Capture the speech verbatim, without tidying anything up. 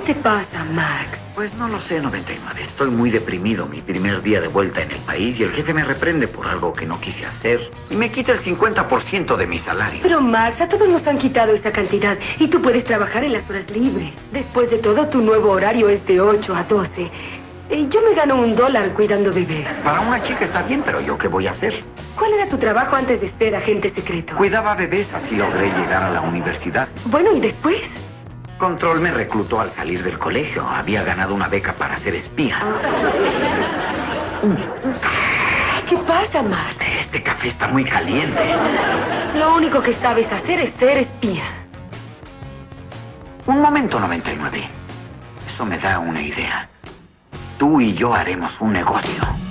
te pasa, Max? Pues no lo sé, noventa y nueve. Estoy muy deprimido, mi primer día de vuelta en el país, y el jefe me reprende por algo que no quise hacer y me quita el cincuenta por ciento de mi salario. Pero, Max, a todos nos han quitado esa cantidad y tú puedes trabajar en las horas libres. Después de todo, tu nuevo horario es de ocho a doce. Y yo me gano un dólar cuidando bebés. Para una chica está bien, pero ¿yo qué voy a hacer? ¿Cuál era tu trabajo antes de ser agente secreto? Cuidaba bebés, así logré llegar a la universidad. Bueno, ¿y después? Control me reclutó al salir del colegio. Había ganado una beca para ser espía. ¿Qué pasa, Max? Este café está muy caliente. Lo único que sabes hacer es ser espía. Un momento, noventa y nueve. Eso me da una idea. Tú y yo haremos un negocio.